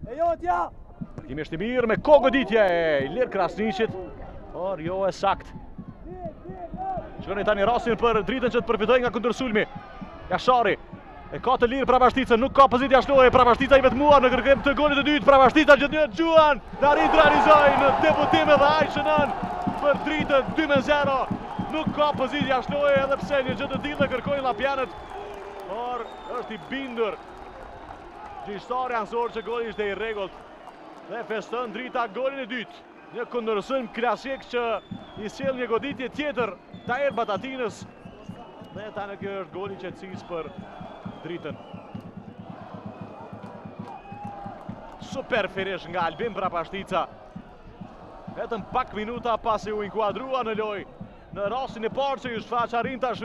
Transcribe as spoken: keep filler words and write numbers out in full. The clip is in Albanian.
E jotja! Parkimi është i mirë me kogoditje i lirë Krasniqit, por jo e sakt. Shkoni tani rastin për dritën që të përfitoj nga kundërsulmi. Jashari e ka të lirë Prabashtica, nuk ka pozit jashtoj. Prabashtica i vetmuar në kërkim të golit të dytë. Prabashtica gjithë një gjuan në arrit realizoj në debutim edhe ajshënën për dritën dy me zero. Nuk ka pozit jashtoj edhe pse një gjithë të tillë dhe kërkojnë lapjanët, por është i bindur gjyqtari ansor që goli ishte i rregullt dhe feston drita golin e dytë. Një kundërshtim klasik që i sjell një goditje tjetër Tahir Batatinës dhe tani kjo është goli qetësisë për dritën. Super finish nga Albin Prabashtica. Vetëm pak minuta pasi u inkuadrua në lojë në rastin e parë që ju shfaq arrin tash